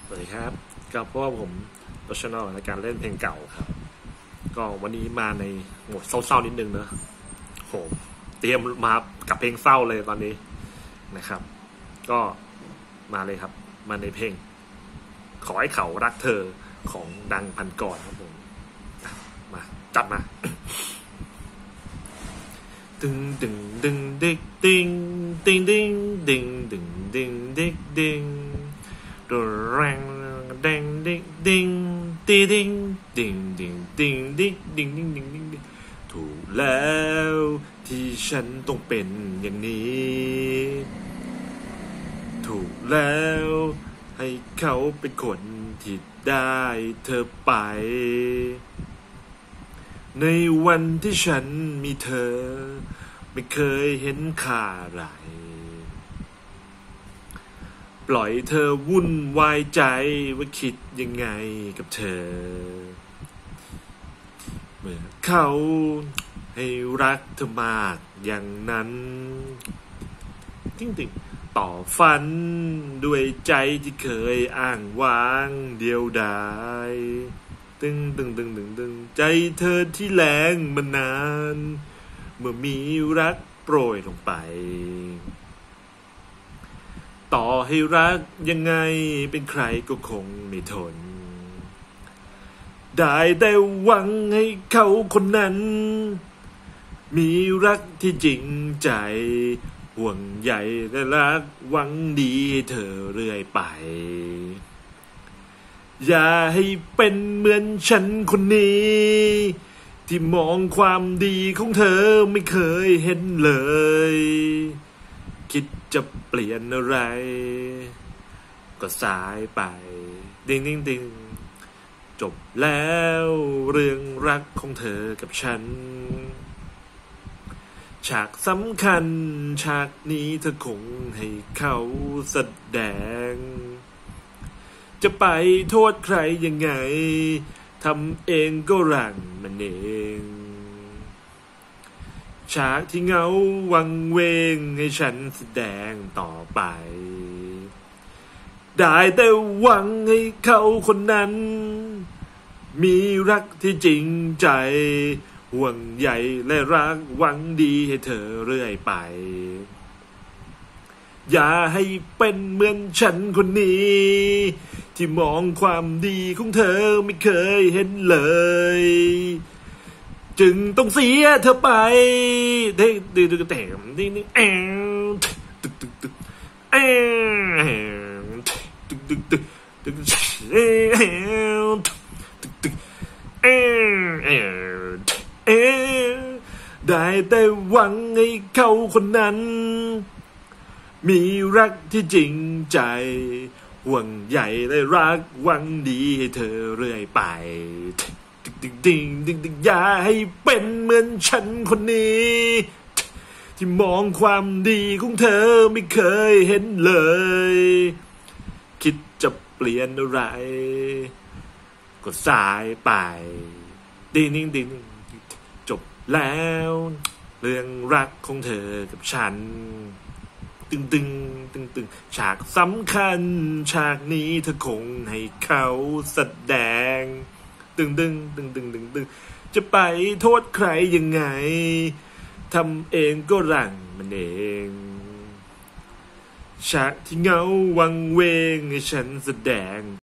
สวัสดีครับก็เพราะว่าผมโปรเฟชชั่นอลในการเล่นเพลงเก่าครับก็วันนี้มาในโหมดเศร้าๆนิดนึงเนอะโหเตรียมมากับเพลงเศร้าเลยตอนนี้นะครับก็มาเลยครับมาในเพลงขอให้เขารักเธอของดังพันกรครับผมมาจัดมาตึงตึงตึงดิกติงติงติงดิงดิงดิงดิกดิงดูแรงดิงดิงดิงตีดิงดิงดิงดิงดิงดิงดิงดิงดิงถูกแล้วที่ฉันต้องเป็นอย่างนี้ถูกแล้วให้เขาเป็นคนที่ได้เธอไปในวันที่ฉันมีเธอไม่เคยเห็นค่าอะไรปล่อยเธอวุ่นวายใจว่าคิดยังไงกับเธอเมื่อเขาให้รักเธอมากอย่างนั้นจริงๆต่อฝันด้วยใจที่เคยอ้างว้างเดียวดายตึงตึงตึงตึงตึงใจเธอที่แรงมานานเมื่อมีรักโปรยลงไปต่อให้รักยังไงเป็นใครก็คงไม่ทนได้แต่หวังให้เขาคนนั้นมีรักที่จริงใจห่วงใยและรักหวังดีให้เธอเรื่อยไปอย่าให้เป็นเหมือนฉันคนนี้ที่มองความดีของเธอไม่เคยเห็นเลยคิดจะเปลี่ยนอะไรก็สายไปดิ้งดิ้งดิ้งจบแล้วเรื่องรักของเธอกับฉันฉากสำคัญฉากนี้เธอคงให้เขาแสดงจะไปโทษใครยังไงทำเองก็รังมันเองฉากที่เหงาวังเวงให้ฉันแสดงต่อไปได้แต่หวังให้เขาคนนั้นมีรักที่จริงใจห่วงใยและรักหวังดีให้เธอเรื่อยไปอย่าให้เป็นเหมือนฉันคนนี้ที่มองความดีของเธอไม่เคยเห็นเลยจึงต้องเสียเธอไปเด็กดึกแต่งนี่นี่แอนตึกตึกตึกแอนตึกตึกตึกตึกแอนตึกตึกแอนแอนได้แต่หวังให้เขาคนนั้นมีรักที่จริงใจห่วงใยและรักหวังดีให้เธอเรื่อยไปดึงดึงดึงดึงอย่าให้เป็นเหมือนฉันคนนี้ที่มองความดีของเธอไม่เคยเห็นเลยคิดจะเปลี่ยนอะไรก็สายไปดิ้งดิ้งดิ้งจบแล้วเรื่องรักของเธอกับฉันตึงตึงตึงตึงฉากสำคัญฉากนี้เธอคงให้เขาแสดงตึงตึงตึงตึงตึงตึงจะไปโทษใครยังไงทำเองก็รังมันเองฉากที่เหงาวังเวงให้ฉันแสดง